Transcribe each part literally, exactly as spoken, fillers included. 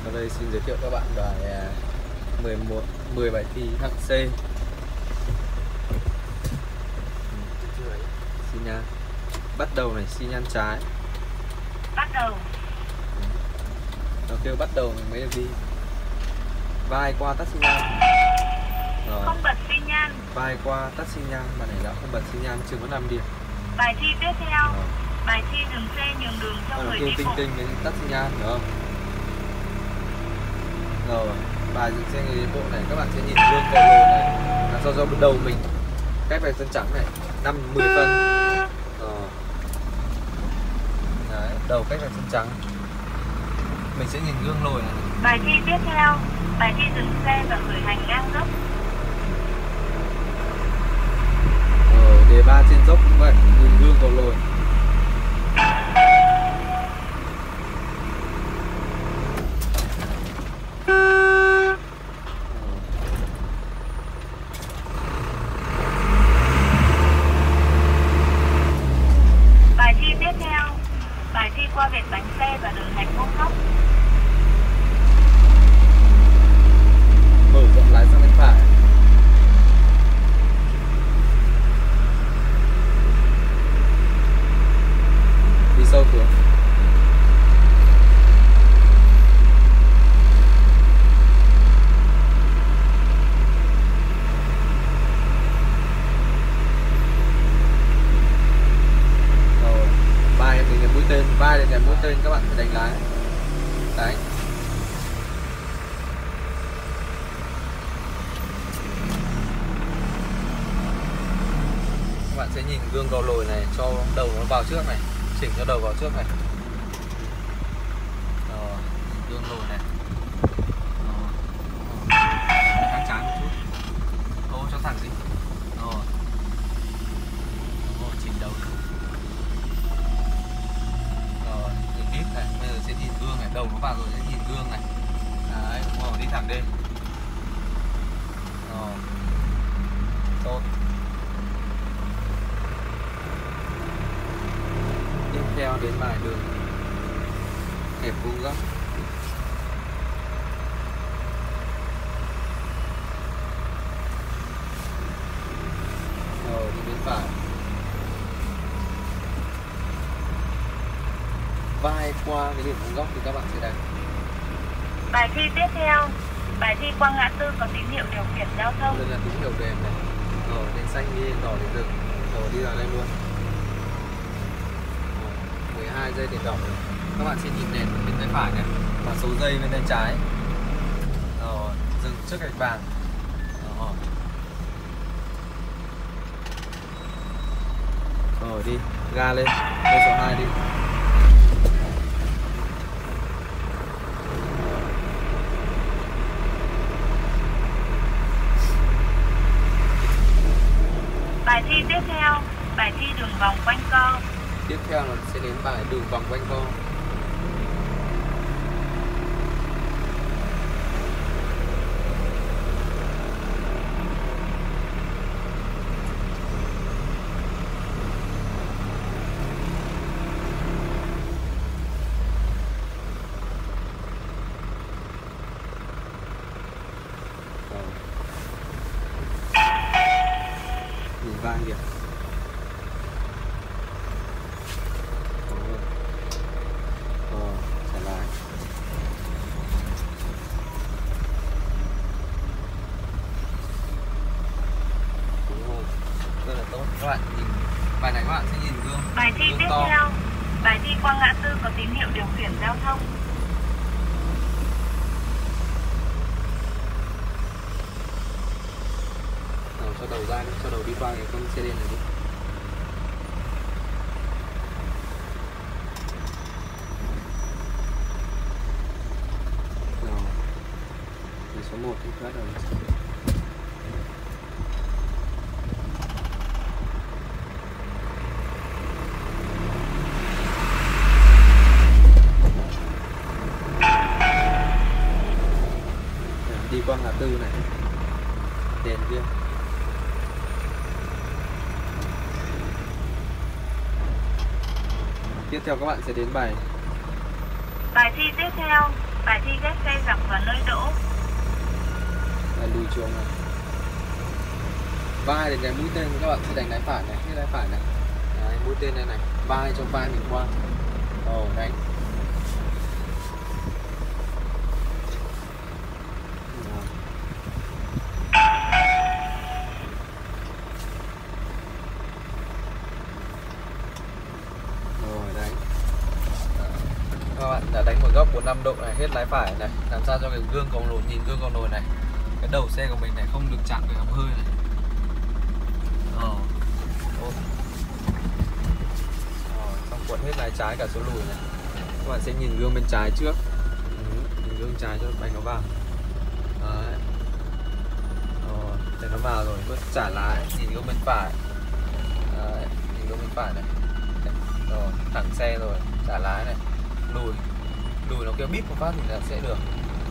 Ở đây xin giới thiệu các bạn bài mười một mười bài thi hạng C. Xi nhan. Bắt đầu này, xi nhan trái. Bắt đầu. Nó kêu bắt đầu mình mới được đi. Vai qua tắt xi nhan. Rồi. Không bật xi nhan. Vai qua tắt xi nhan, bạn này đã không bật xi nhan, chưa có năm điểm. Bài thi tiếp theo. Rồi. Bài thi dừng xe nhường đường cho Nó người kêu đi tinh bộ. tinh đến tắt xi nhan, đúng không? Rồi, bài dừng xe người đi bộ này các bạn sẽ nhìn gương cầu lồi này là do do đầu mình cách vạch sân trắng này năm mười phân. Rồi. Đấy, đầu cách vạch sân trắng. Mình sẽ nhìn gương lồi này. Bài thi tiếp theo. Bài thi dừng xe và khởi hành ngang dốc. Rồi, đề ba trên dốc cũng vậy, nhìn gương cầu lồi. Bài thi tiếp theo. Bài thi qua vệt bánh xe và đường hạch vuông góc. Mở rộng lái sang bên phải. Đi sâu xuống. Rồi, vai thì nhấn mũi tên, vai thì nhấn mũi tên, các bạn phải đánh lái. Đấy. Các bạn sẽ nhìn gương cầu lồi này, cho đầu nó vào trước này, chỉnh cho đầu vào trước này. Rồi, gương lồi này. Rồi. Thẳng trái một chút. Ô cho thẳng đi. Rồi. Rồi, chỉnh đầu. Rồi, nhìn ít này, bây giờ sẽ nhìn gương này, đầu nó vào rồi sẽ nhìn gương này. Đấy, đúng rồi, đi thẳng đi. Rồi. Tốt. Tiếp theo đến bài đường hẹp vuông góc. Rồi đi bên phải. Vai qua cái điểm vuông góc thì các bạn sẽ đánh. Bài thi tiếp theo. Bài thi qua ngã tư có tín hiệu điều khiển giao thông. Đây là tín hiệu đèn này. Rồi đèn xanh đi, đỏ đến rừng. Rồi đi vào đây luôn. mười hai giây đèn đỏ rồi. Các bạn sẽ nhìn đèn bên tay phải này và số giây bên tay trái. Rồi dừng trước gạch vàng. Rồi. Rồi đi, ga lên. Lên số hai đi. Bài thi tiếp theo. Bài thi đường vòng quanh co. Tiếp theo là sẽ đến bài đường vòng quanh co. Nhìn vai kìa. Rồi, trở lại. Đúng rồi, rất là tốt. Các bạn nhìn bài này, các bạn sẽ nhìn gương. Bài thi gương tiếp to. theo. Bài thi qua ngã tư có tín hiệu điều khiển giao thông. Rồi, cho đầu ra đi, cho đầu đi qua cái con xe đen này đi. Rồi, thì số một thì bắt đầu. Đi qua ngã tư này, đèn kia. Tiếp theo các bạn sẽ đến bài Bài thi tiếp theo. Bài thi ghép xe là nơi đỗ. Là lùi chuồng này. Vai đến cái mũi tên các bạn sẽ đánh lái phải này, hết lái phải này. Đấy, mũi tên đây này, vai cho vai mình qua. Ồ, đánh. Rồi đấy. Các bạn đã đánh một góc bốn mươi lăm độ này, hết lái phải này, làm sao cho cái gương cầu nồi, nhìn gương cầu nồi này, cái đầu xe của mình này không được chạm với ống hơi này. Ờ. Rồi, xong cuộn hết lái trái cả số lùi này. Các bạn sẽ nhìn gương bên trái trước. Ừ, nhìn gương trái cho bánh nó vào. Đấy. Rồi, để nó vào rồi, bước trả lái, nhìn gương bên phải. Đấy, nhìn gương bên phải này. Rồi, thẳng xe rồi, trả lái này. Lùi, lùi nó kêu bíp một phát thì là sẽ được.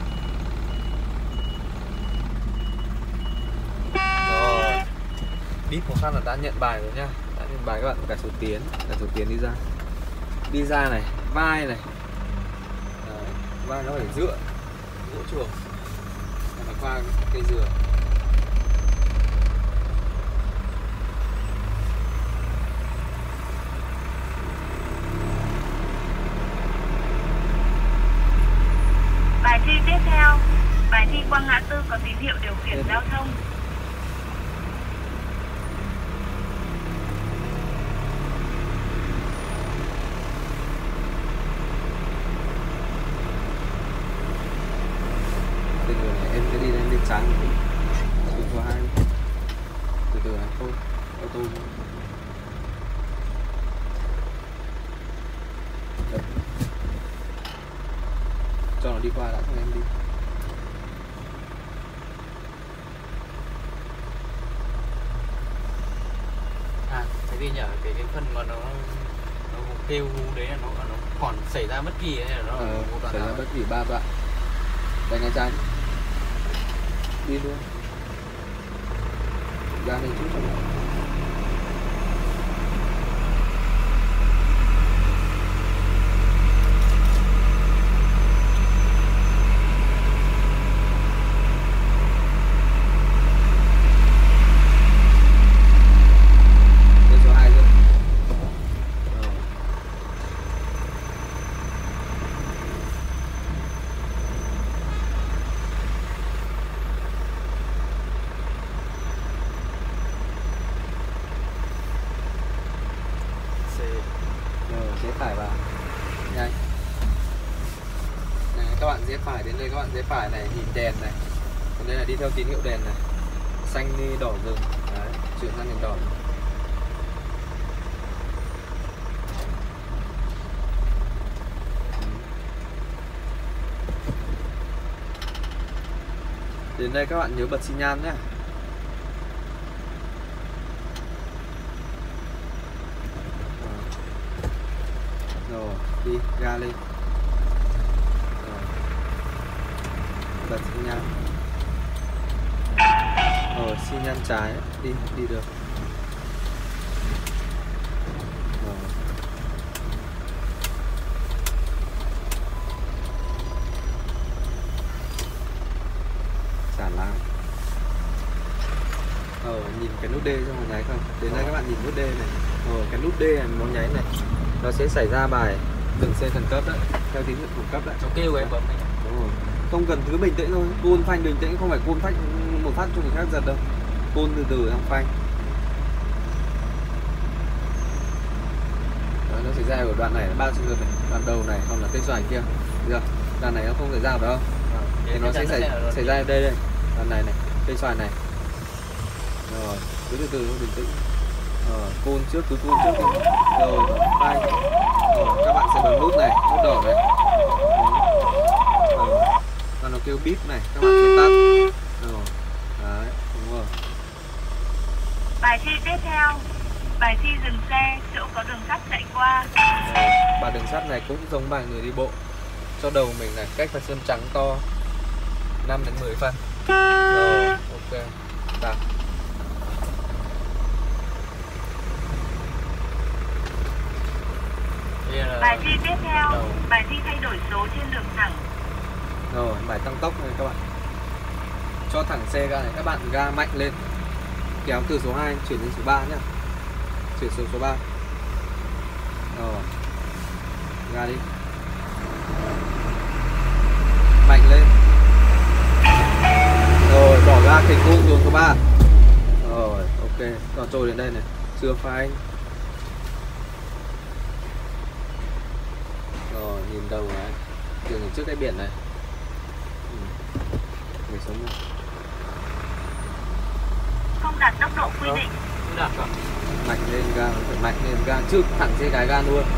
Rồi, bíp một phát là đã nhận bài rồi nhá. Đã nhận bài các bạn cả số tiến, cả số tiến đi ra. Đi ra này, vai này. Đấy, vai nó phải dựa, dựa chuồng. Nó qua cây dừa. Bài thi tiếp theo, bài thi qua ngã tư có tín hiệu điều khiển giao thông. Từ từ này, em sẽ đi lên bên trái một chút. Từ số hai. Từ từ này, thôi, ô tô. Đấy. Cho nó đi qua đã, xong em đi. À, cái gì nhở? Cái cái phần mà nó nó kêu hú đấy là nó nó còn xảy ra bất kỳ hay là nó Ờ, một đoạn xảy ra nào bất kỳ ba đoạn. Đây ngay trái. Đi luôn. Ra đây chút cho nó. Rẽ phải vào nhanh này, các bạn rẽ phải đến đây, các bạn rẽ phải này, nhìn đèn này, còn đây là đi theo tín hiệu đèn này, xanh đi đỏ dừng đấy, chuyển sang đèn đỏ. Đến đây các bạn nhớ bật xi nhan nhé. Rồi, đi, ga lên. Rồi. Bật xi nhan. Rồi, xi nhan trái, đi, đi được. Rồi. Trả lái. Ờ, nhìn cái nút D cho nó nháy không? Đến đây các bạn nhìn nút D này. Ờ, cái nút D này nó nháy này, nó sẽ xảy ra bài dừng xe khẩn cấp đấy, theo tín hiệu khẩn cấp đấy. nó kêu em bấm này. Đúng rồi. Không cần cứ bình tĩnh thôi, côn phanh bình tĩnh, không phải côn phanh một phát cho người khác giật đâu. Côn từ từ trong phanh. Đó, nó xảy ra ở đoạn này là ba trường hợp này, đoạn đầu này hoặc là cây xoài kia. Được. Đoạn này nó không xảy ra phải không? À, Thì nó sẽ xảy, xảy ra đây đây, đoạn này này, cây xoài này. Rồi, cứ từ từ bình tĩnh. Rồi, côn trước, cứ côn trước đi. Rồi, phanh. Rồi, các bạn sẽ bấm nút này, nút đỏ này. Rồi. Và nó kêu bíp này, các bạn sẽ tắt. Rồi. Đấy, đúng rồi. Bài thi tiếp theo, bài thi dừng xe, chỗ có đường sắt chạy qua. Rồi, bà đường sắt này cũng giống bài người đi bộ. Cho đầu mình này, cách vạch sơn trắng to năm đến mười phân. Rồi, ok. Đặt. Bài thi tiếp theo, bài thi thay đổi số trên đường thẳng. Rồi, bài tăng tốc này các bạn. Cho thẳng xe ra này, các bạn ga mạnh lên. Kéo từ số hai chuyển đến số ba nhá. Chuyển xuống số ba. Rồi. Ga đi. Mạnh lên. Rồi, bỏ ga kịch cung xuống số ba. Rồi, ok. Còn trôi đến đây này. Chưa phanh. Rồi, nhìn đầu này. Dừng trước cái biển này. Ừ. Người sống này. Không đạt tốc độ quy Đó. định. Không đạt cả. Mạnh lên ga, phải mạnh lên ga trước thẳng xe cái ga luôn.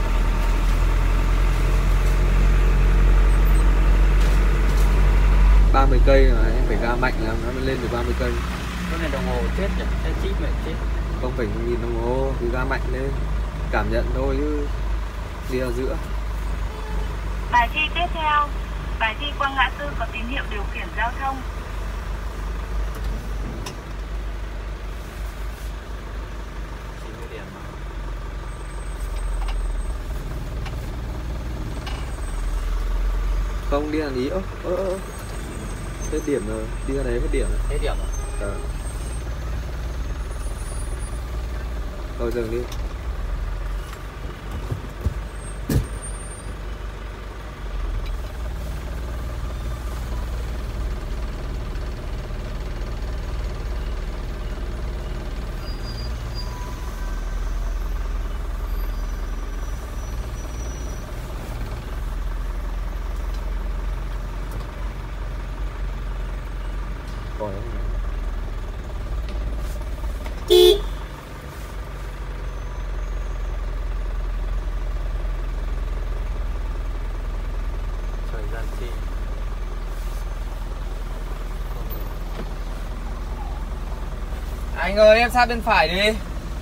ba mươi cây mà em phải ga mạnh là nó mới lên được ba mươi cây. Cái này đồng hồ chết nhỉ, cái chip này chết. Không phải nhìn đồng hồ, cứ ga mạnh lên. Cảm nhận thôi chứ đi ở giữa. Bài thi tiếp theo. Bài thi qua ngã tư có tín hiệu điều khiển giao thông. chín mươi điểm mà. Không đi là ý. Ơ, ơ, ơ. Hết điểm rồi, đi ra đấy hết điểm rồi. Hết điểm rồi. Ờ. Thôi dừng đi. Còn đấy. Thời gian thi. Anh ơi, em sát bên phải đi.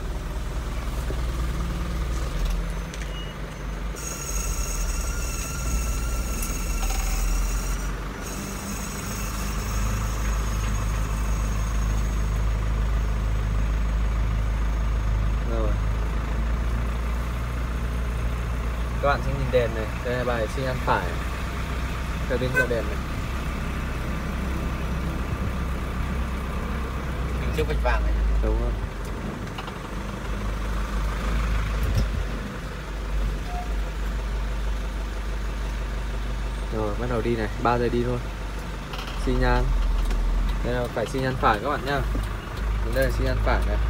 Rồi. Các bạn sẽ nhìn đèn này, đây là bài xi nhan phải. Theo bên hiệu đèn này. Đứng trước vạch vàng này. Đúng không? Rồi, bắt đầu đi này, ba giờ đi thôi. Xi nhan. Đây là phải xi nhan phải các bạn nhá. Đây là xi nhan phải này.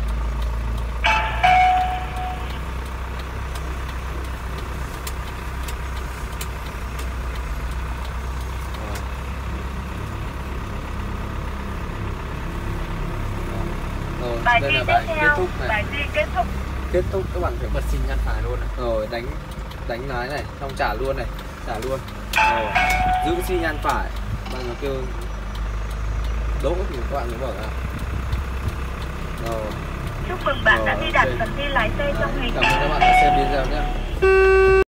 Rồi, Bài đây thi là tiếp bài kết theo. thúc này. Bài thi kết thúc. Kết thúc các bạn phải Bật xin nhăn phải luôn này. rồi đánh đánh lái này, xong trả luôn này, trả luôn. Rồi, giữ xi nhan phải. Bạn nó kêu đỗ thì các bạn mới bỏ ra. Rồi. Chúc mừng bạn đã thi đạt phần thi lái xe trong Đấy, ngành. cảm ơn các bạn đã xem video nhé.